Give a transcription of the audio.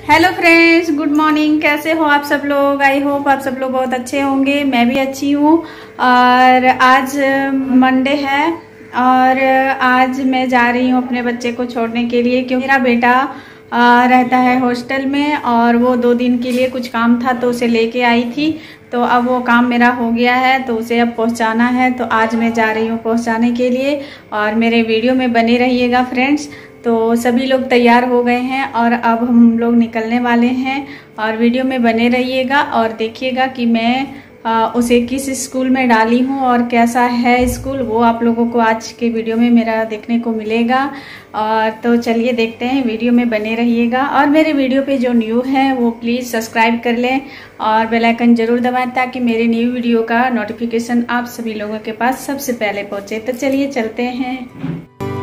Hello friends, good morning. कैसे हो आप सब लोग? आई होप आप सब लोग बहुत अच्छे होंगे। मैं भी अच्छी हूँ। और आज मंडे है और आज मैं जा रही हूँ अपने बच्चे को छोड़ने के लिए, क्योंकि मेरा बेटा रहता है हॉस्टल में और वो 2 दिन के लिए कुछ काम था तो उसे लेके आई थी। तो अब वो काम मेरा हो गया है तो उसे अब पहुंचाना है। तो आज मैं जा रही हूँ पहुंचाने के लिए और मेरे वीडियो में बने रहिएगा फ्रेंड्स। तो सभी लोग तैयार हो गए हैं और अब हम लोग निकलने वाले हैं और वीडियो में बने रहिएगा और देखिएगा कि मैं उसे किस स्कूल में डाली हूँ और कैसा है स्कूल, वो आप लोगों को आज के वीडियो में मेरा देखने को मिलेगा। और तो चलिए देखते हैं, वीडियो में बने रहिएगा। और मेरे वीडियो पे जो न्यू है वो प्लीज़ सब्सक्राइब कर लें और बेल आइकन ज़रूर दबाएं ताकि मेरे न्यू वीडियो का नोटिफिकेशन आप सभी लोगों के पास सबसे पहले पहुँचे। तो चलिए चलते हैं।